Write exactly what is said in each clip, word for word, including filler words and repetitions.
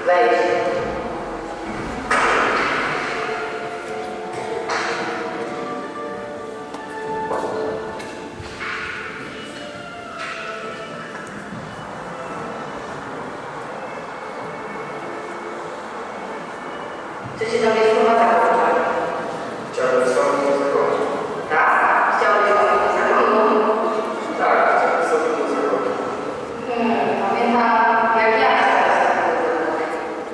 Co się tam jest chyba tak wczoraj? Chciałbym sobie nie zakończyć. Tak? Chciałbyś sobie nie zakończyć? Tak, chciałbym sobie nie zakończyć. Hmm, pamiętam jak ja chciałam sobie nie zakończyć.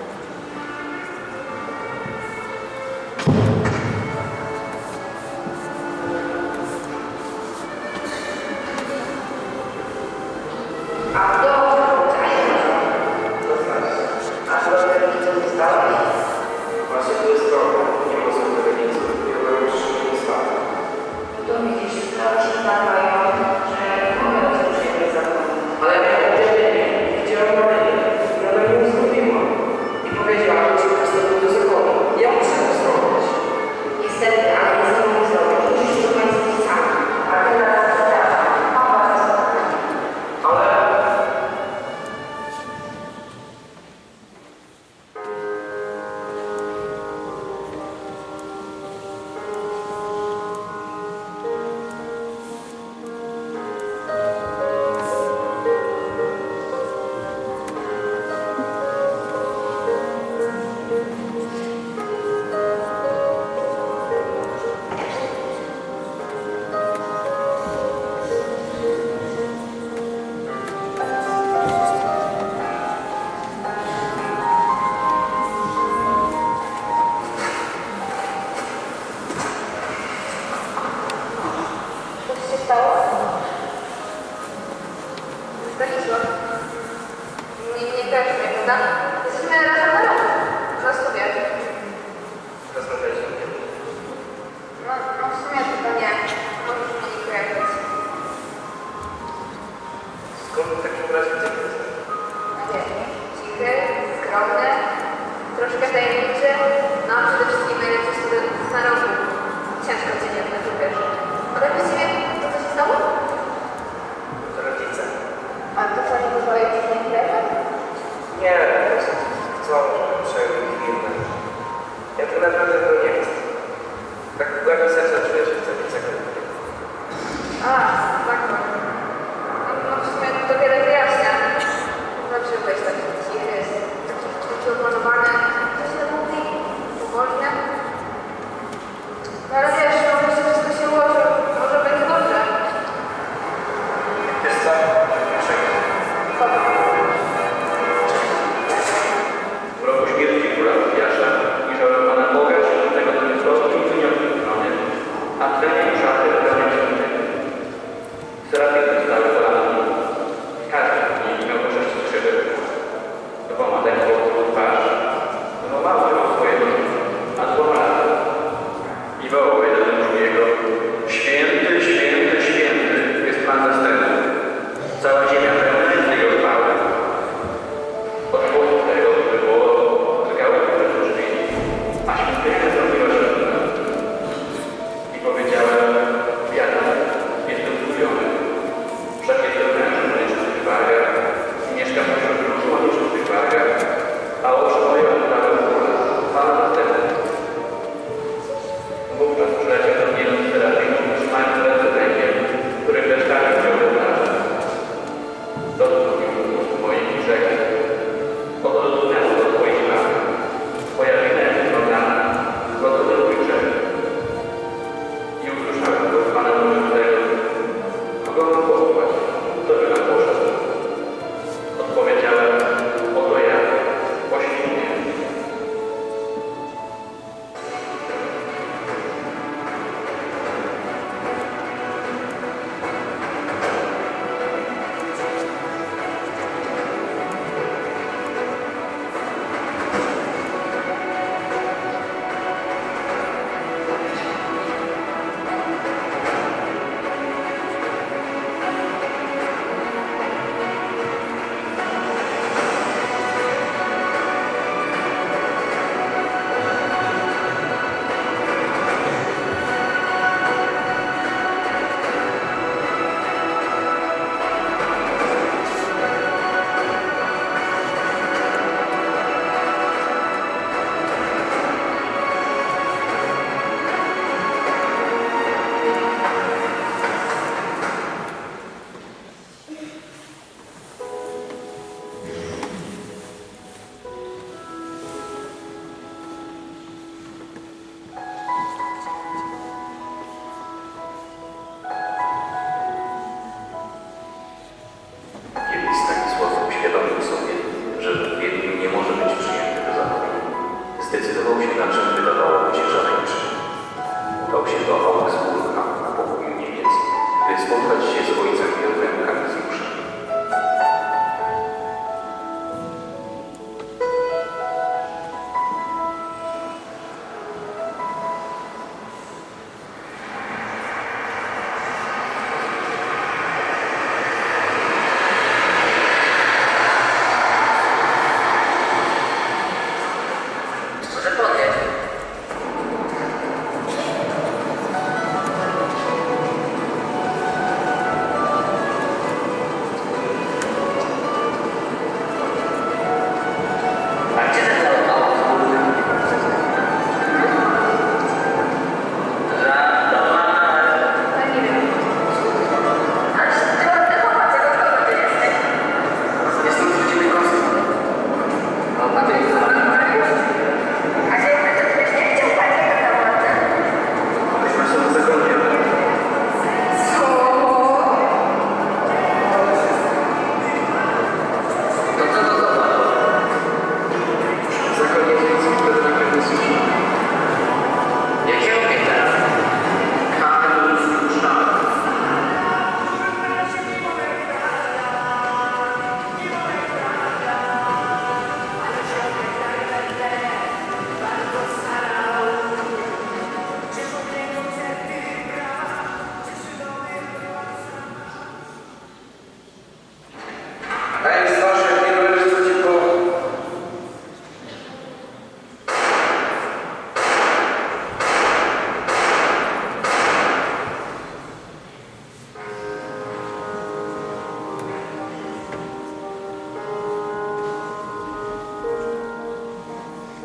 A dobrze, a ja To znaczy, a co rodziców nie stałeś? właśnie to jest problem. Nie ma sobie tego nic, nie robią trzy nie stale. To widzisz, sprawy się zdarzają, że mogę być przyjemnie zakończyć. Ale miałem objawienie, widziałem Maryję, i ona mi uzgodniła. I powiedziała, że cię postawił do zakonu. Ja muszę to zrobić. Niestety, ale nie znowu zrobić. Musisz to kończyć sam. A teraz przepraszam, mam was zaskoczenie. Ale... Co się stało? Stanisław. Nie, nie kojarzy mnie, prawda? Jesteśmy razem na rok. Na studiach. Rozmawiajcie o tym. No, no w sumie to nie. Możesz mnie nie kojarzyć. Skąd w takim razie ty jesteś? No nie, cichy, skromny, troszkę tajemniczy, no a przede wszystkim najlepszy student na roku. Ciężko cię nie wiesz. Ale właściwie to co się stało? To rodzice. A to co, nie pozwalają ci nie wlewać? Nie, po prostu chcą, żebym przejął ich firmę. Ja tak naprawdę tego nie chcę. Tak w głębi serca czuję, że chcę być zakończony. A, tak, no. No w sumie to wiele wyjaśnia. Zawsze byłeś taki cichy, taki taki opanowany, coś tam mówi, powolny. No ale wiesz, może się wszystko się ułoży, może będzie dobrze. Wiesz co? Czekaj. W roku śmierci króla Tobiasza ujrzałem Pana Boga, świętego do niezgodności wyniosłych a trening szaty wybrania świętego. Serafiny stały kolana. Każdy z nich miał po sześć skrzydeł. To pomadek wokół twarz,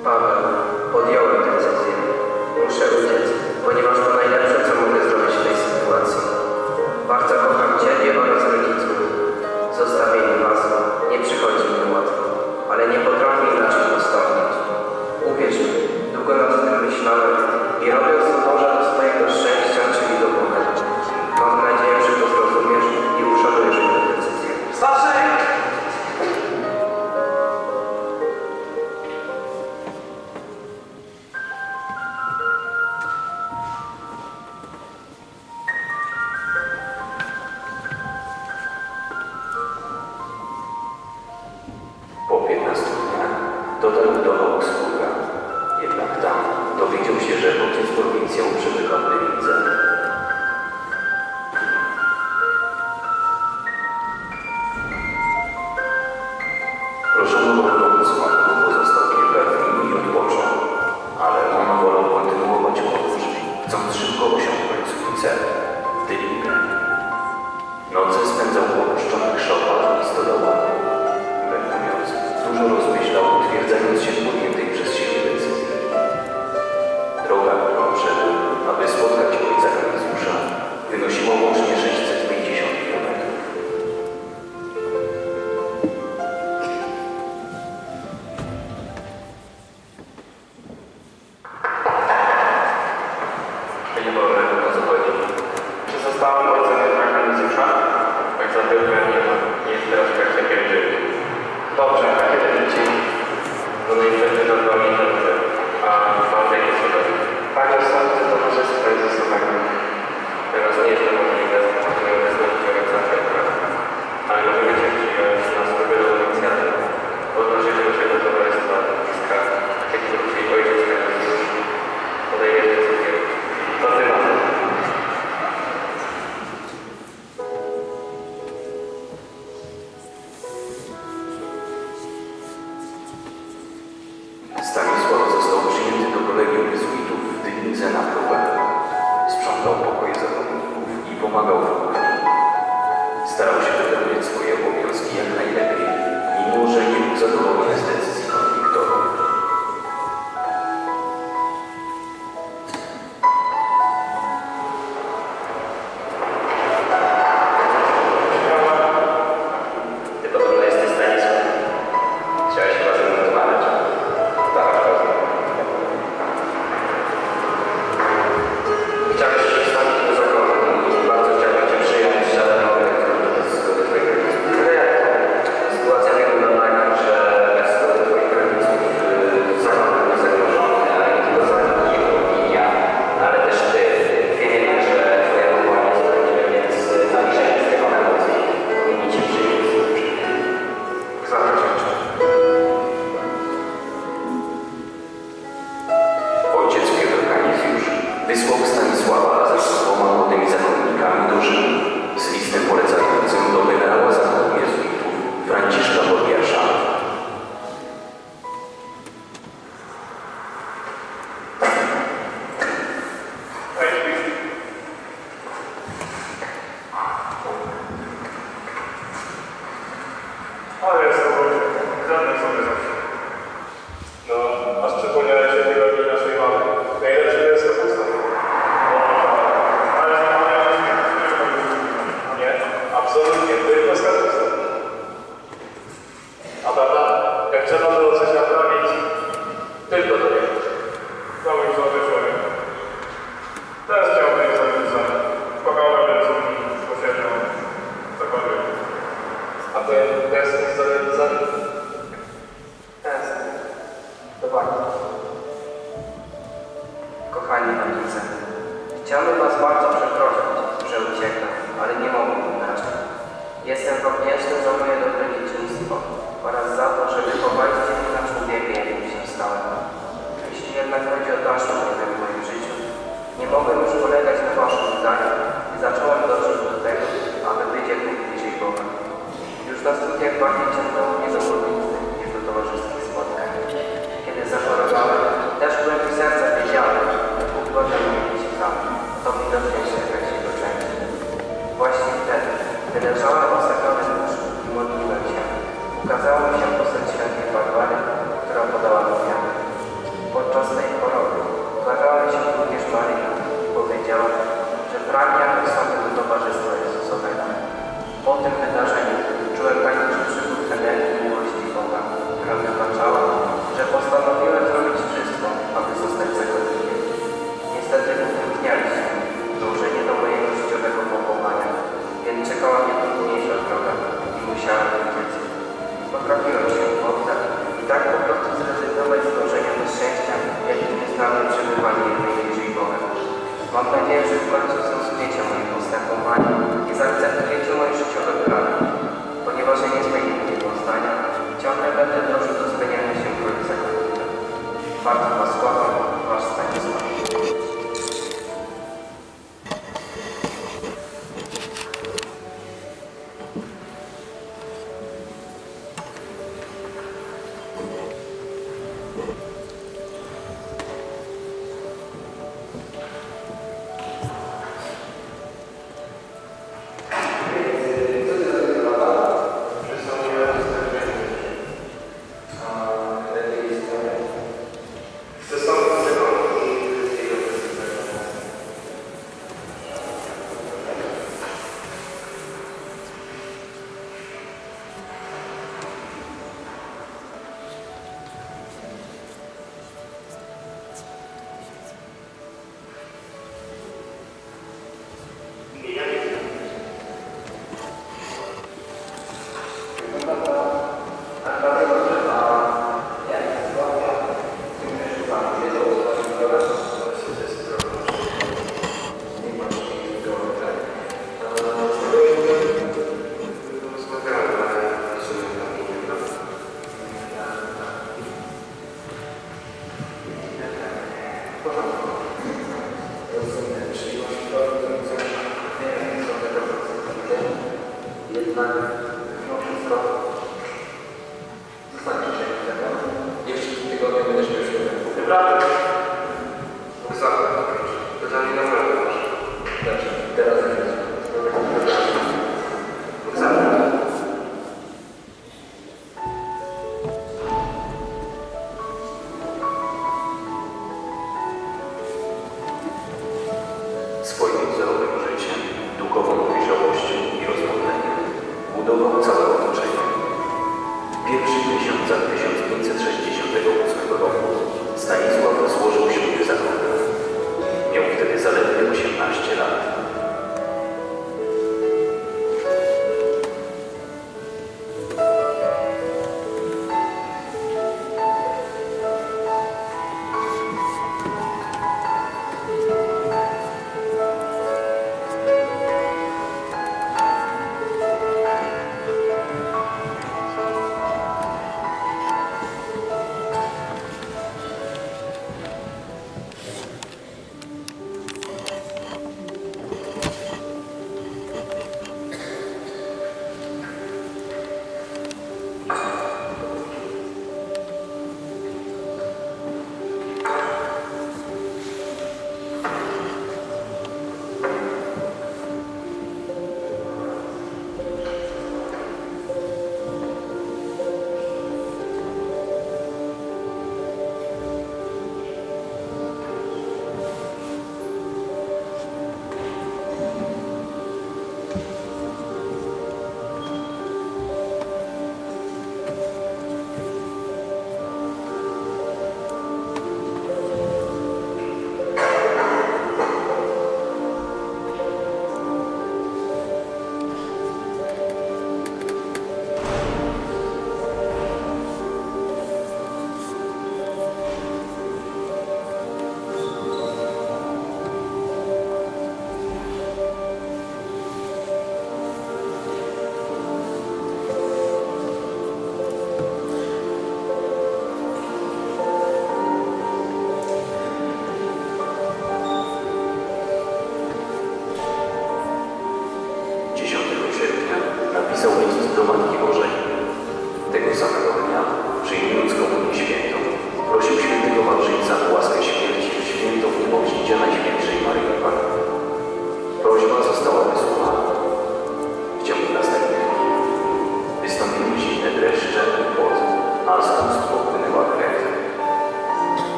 Paweł, podjąłem decyzję. Muszę uciec, ponieważ to najlepsze, co mogę zrobić w tej sytuacji. Bardzo kocham Ciebie oraz rodziców. Zostawienie Was nie przychodzi mi łatwo, ale nie potrafię inaczej postąpić. Uwierz mi, długo nad tym myślałem i robiąc to dążę do swojego szczęścia, czyli do Boga. Mam nadzieję, że to zrozumiesz i uszanujesz moją decyzję. Staszek! Po piętnastu dniach dotarł do Augsburga. Jednak tam dowiedział się, że ojciec prowincją przebywa w Rydze. Proszono go o pomoc matku, bo został kilka dni i odpoczął. Ale on wolał kontynuować podróż, chcąc szybko osiągnąć swój cel – Dylinę. Noce spędzał w opuszczonych szopach i stodołach. Wędrując, dużo rozmyślał, utwierdzając się w podjętej przez siebie decyzji. Droga, którą szedł, aby spotkać ojca Kanizjusza, wynosiła łącznie sześćset pięćdziesiąt kilometrów. Panie Boże, o co chodzi? Czy zostałem ojcem Jana Kanizjusza? Tak zapewne nie ma. Nie jest teraz w trakcie pielgrzymi. Dobrze, a kiedy wróci? Do najpewniej za dwa miesiące. A pan jak jest gotowy? Panie sądzę, to towarzystwo jest zasobami. Teraz nie jest to możliwe z powodu nieobecności ojca Petra. Ale możemy Cię przyjąć na służbę do inicjatyw. Odnośnie do naszego towarzystwa bliska, jak i Twój ojciec Kanizjusz. Podejmiesz decyzję. Co Ty na to? Stanisław został przyjęty do kolegium jezuitów w Dylince na próbę. Sprzątał pokoje zakonników i pomagał w kuchni. Starał się wypełniać swoje obowiązki jak najlepiej, mimo że nie był zadowolony z decyzji konfliktowych. Ty podobno jesteś Stanisław. Chciałeś chyba ze mną rozmawiać? Tak, pewnie. Chciałeś się wstąpić do zakonu i bardzo chciałbym Cię przyjąć, ale mogę bez zgody Twoich rodziców. Ale jak to? Sytuacja wygląda tak, że bez zgody Twoich rodziców yy, zakon będzie zagrożony, ale nie tylko zakon, jego opinia, ale też Ty. Wiemy, że Twoja wola jest prawdziwa, więc naliczenie z tego emocji powinni Cię przyjąć. Zapraszam Cię. Ojciec Piotr Kanizjusz wysłał Stanisława razem z dwoma młodymi zakonnikami do Rzymu z listem polecającym do generała zakonu jezuitów Franciszka Borgiasza. Ale jest to żadne sobie zawsze. No, aż przypomniałem się tego dni naszej mamy. Najlepsze jest to pusto. Ale nie mamy nie, absolutnie, tylko z kapustą. A prawda, jak trzeba było coś naprawić, tylko to nie. To mój złoty człowiek. Teraz chciałbym być zapisany. Spokojnie, z posiedział, cokolwiek. A ty jesteś zapisany? Tęsknię. To bardzo. Kochani rodzice, chciałbym Was bardzo przeprosić, że uciekam, ale nie mogę inaczej. Jestem Wam wdzięczny za moje dobre dzieciństwo oraz za to, że wychowaliście mnie na człowieka, jakim się stałem. Jeśli jednak chodzi o dalszą drogę w moim życiu, nie mogłem już polegać na Waszym zdaniu i zacząłem dążyć do tego, aby być jak najbliżej Boga. Już na studiach bardziej ciągnęło mnie do modlitwy niż do towarzyskich spotkań. Kiedy zachorowałem, też byłem w serca wiedziałem, że Bóg godny mnie się tam. To widocznie się jak się do części. Właśnie wtedy, gdy leżałem osadziony w łóżku i modliłem się, Bardzo was kocham, wasz Stanisław. Jednak mimo wszystko zostańcie się tego. Jeszcze w tym tygodniu będziesz miał się Naprawdę? Wysoko. Pytanie naprawdę masz. Dobrze, teraz jest. Wysoko. Swoim wzorowym życiem, duchową dojrzałością i rozmodleniem budował całe otoczenie. W pierwszych miesiącach tysiąc pięćset sześćdziesiątego ósmego roku Stanisław złożył ślub zakonu.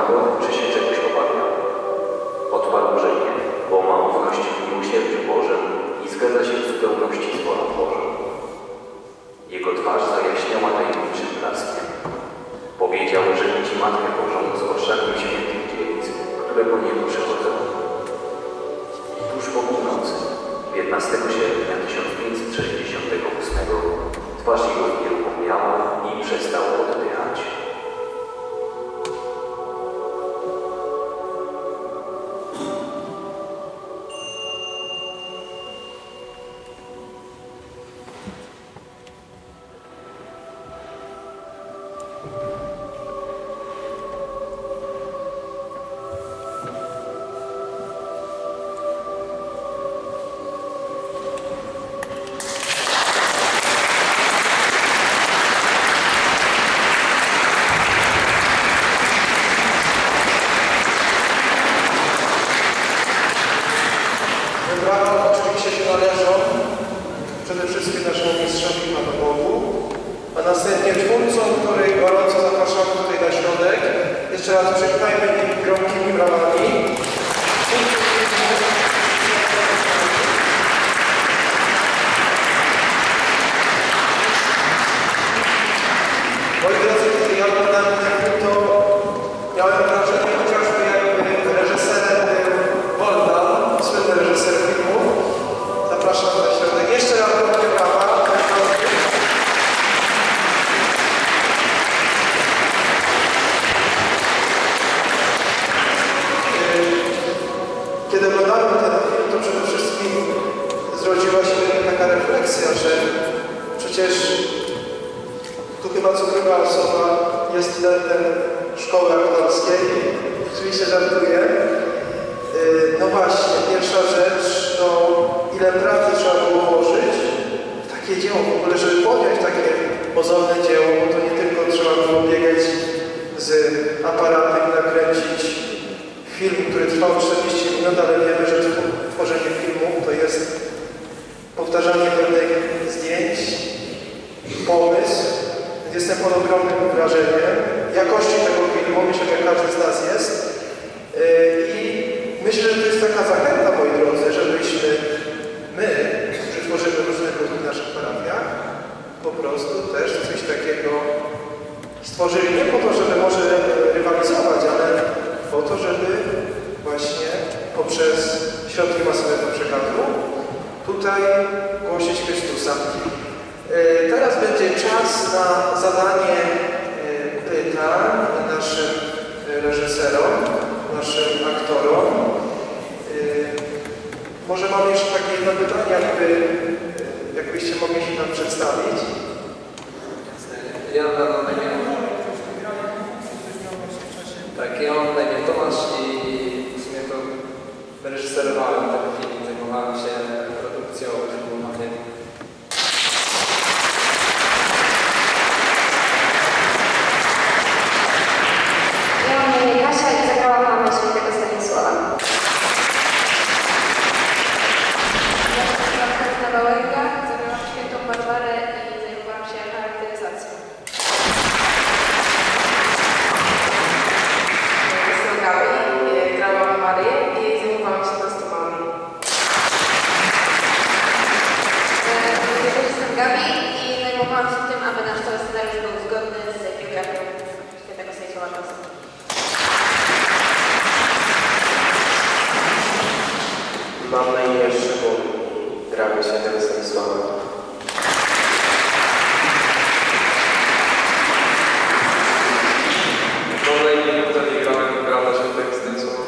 go, czy się czegoś obawiał. Odparł, że nie, bo ma ufność w miłosierdziu Bożym i zgadza się w zupełności z wolą Bożą. Jego twarz zajaśniała tajemniczym blaskiem. Powiedział, że widzi Matkę Bożą z orszakiem świętych dziewic, które po niego przychodzą. Tuż po północy, piętnastego sierpnia tysiąc pięćset sześćdziesiątego ósmego, twarz jego znieruchomiała i przestał oddychać. Brawa oczywiście się należą przede wszystkim naszemu mistrzowi Panu Bogu, a następnie twórcom, których gorąco zapraszamy tutaj na środek. Jeszcze raz przywitajmy ich gromkimi brawami. Moi drodzy, kiedy ja oglądałem ten film, to miałem wrażenie, chociażby jakby reżyserem był Woldan, słynny reżyser filmu. Zapraszam na środek. Jeszcze raz wielkie brawa. Kiedy oglądałem ten film, to przede wszystkim zrodziła się taka refleksja, że przecież tu chyba cukrowa osoba jest studentem szkoły aktorskiej. Oczywiście żartuję. No właśnie, pierwsza rzecz, to ile pracy trzeba było włożyć w takie dzieło, w ogóle, żeby podjąć takie pozorne dzieło, bo to nie tylko trzeba było biegać z aparatem i nakręcić film, który trwał czterdzieści minut, ale wiemy, że tworzenie filmu to jest powtarzanie pewnych zdjęć, pomysł. Jestem pod ogromnym wrażeniem jakości tego filmu, myślę, że każdy z nas jest. I myślę, że to jest taka zachęta, moi drodzy, żebyśmy my, którzy tworzymy różne grupy w naszych parafiach, po prostu też coś takiego stworzyli nie po to, żeby może rywalizować, ale po to, żeby właśnie poprzez środki masowego przekazu tutaj głosić Chrystusa. Teraz będzie czas na zadanie pytań naszym reżyserom, naszym aktorom. Może mam jeszcze takie jedno pytanie, jakby, jakbyście mogli się nam przedstawić. Ja mam na imię, tak, ja mam na imię Tomasz i w sumie to reżyserowałem ten film, zajmowałem się produkcją filmowania. Ja mam na imię Kasia i zagrałam mamę świętego Stanisława. Ja zagrałam Katarzyna Wałęga, zagrałam świętą Barbarę i zajmowałam się charakteryzacją. Jestem Gabi, grałam Marię i zajmowałam się kostymami. Ja też jestem Gabi i zajmowałam się tym, aby nasz cały scenariusz był zgodny z biografią świętego Stanisława Kostka. Mam na imię Szymon, gramy świętego Stanisława. Mam na imię Wiktor i grałem brata świętego Stanisława.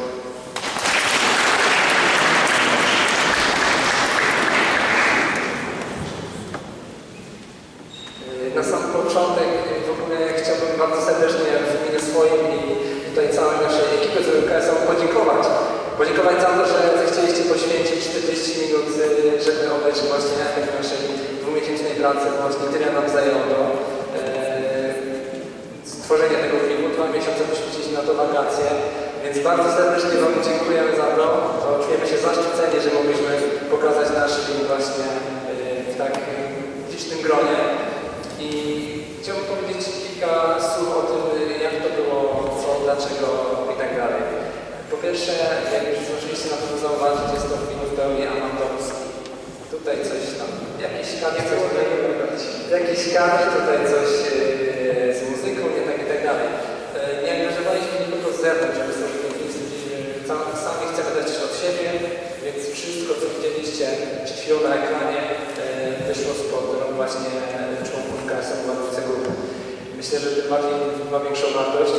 Na sam początek w ogóle chciałbym bardzo serdecznie w imieniu swoim i tutaj całej naszej ekipy z U K S-u podziękować. Podziękować za to, że zechcieliście poświęcić czterdzieści minut, żeby obejrzeć właśnie efekt naszej dwumiesięcznej pracy. Właśnie tyle nam zajęło do e, stworzenia tego filmu. Dwa miesiące poświęciliśmy na to wakacje, więc bardzo serdecznie Wam dziękujemy za to. Czujemy się zaszczyceni, że mogliśmy pokazać nasz film właśnie e, w tak licznym gronie. I chciałbym powiedzieć kilka słów o tym, jak to było, co, dlaczego i pierwsze, jak już zdążyliście na to zauważyć, jest to film w pełni amatorski. Tutaj coś tam, jakiś kadr, coś jakiś kadr, tutaj coś yy, z muzyką, nie tak i tak dalej. Yy, nie angażowaliśmy nikogo z zewnątrz, żeby stworzyć ten film, stwierdziliśmy, że sami chcemy dać coś od siebie, więc wszystko, co widzieliście przed chwilą na ekranie, yy, wyszło spod rąk właśnie członków K S M Ładowce Grupy. Myślę, że to ma, ma większą wartość.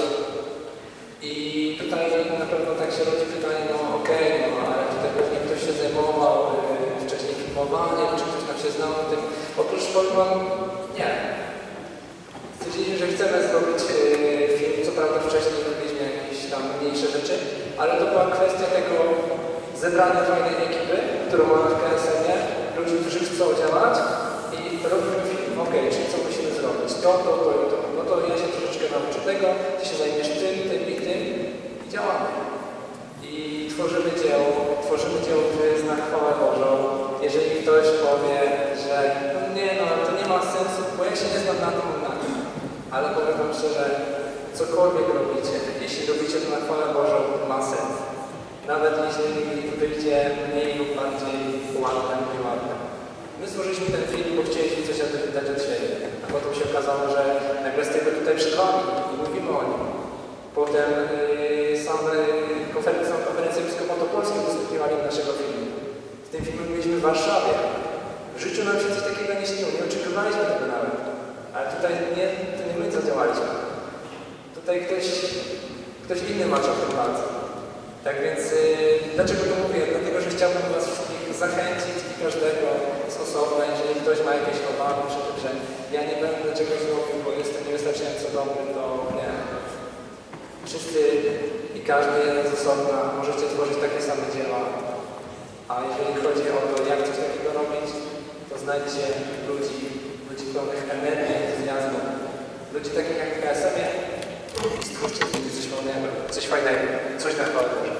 I tutaj na pewno tak się rodzi pytanie, no okej, okay, no ale tutaj pewnie ktoś się zajmował yy, wcześniej filmowaniem, czy ktoś tam się znał na tym. Oprócz Pokemon, nie. Stwierdziliśmy, że chcemy zrobić yy, film, co prawda wcześniej robiliśmy jakieś tam mniejsze rzeczy, ale to była kwestia tego zebrania fajnej ekipy, którą mamy w K S M-ie, ludzi, którzy chcą działać i robimy film, okej, okay, czyli co musimy zrobić, to, to, to i to. No to ja się troszeczkę nauczę tego, ty się zajmiesz tym, tym i tym i działamy. I tworzymy dzieło, tworzymy dzieło, które jest na chwałę Bożą. Jeżeli ktoś powie, że no nie, no to nie ma sensu, bo ja się nie znam na tym, na tym. Ale powiem wam szczerze, cokolwiek robicie, jeśli robicie to na chwałę Bożą, ma sens. Nawet jeśli wyjdzie mniej lub bardziej ładne, mniej ładne. My stworzyliśmy ten film, bo chcieliśmy coś dać od siebie. A potem się okazało, że nagle stoimy tutaj przed wami i mówimy o nim. Potem yy, sam yy, konferencję, konferencję Episkopatu Polski udostępniła naszego filmu. Z tym filmem byliśmy w Warszawie. W życiu nam się coś takiego nie śniło, nie oczekiwaliśmy tego nawet. Ale tutaj nie, to nie my zadziałaliśmy. Tutaj ktoś, ktoś inny maczał ten palce. Tak więc, yy, dlaczego to mówię? Dlatego, że chciałbym was wszystkich zachęcić i każdego z osobna, jeżeli ktoś ma jakieś obawy przed tym, że ja nie będę czegoś robił, bo jestem niewystarczająco dobry, to nie. Wszyscy i każdy jeden z osobna możecie tworzyć takie same dzieła. A jeżeli chodzi o to, jak coś takiego robić, to znajdźcie ludzi, ludzi pełnych energii, entuzjazmu, ludzi takich jak w K S M-ie i stwórzcie coś fajnego, coś fajnego, coś na chwałę Bożą.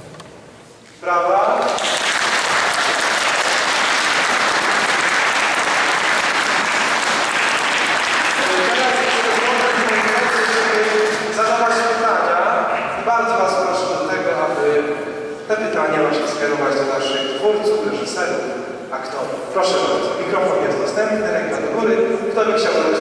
Brawa. Zadawać pytania i bardzo was proszę do tego, aby te pytania właśnie skierować do naszych twórców, reżyserów, aktorów. Proszę bardzo, mikrofon jest dostępny, ręka do góry. Kto by chciał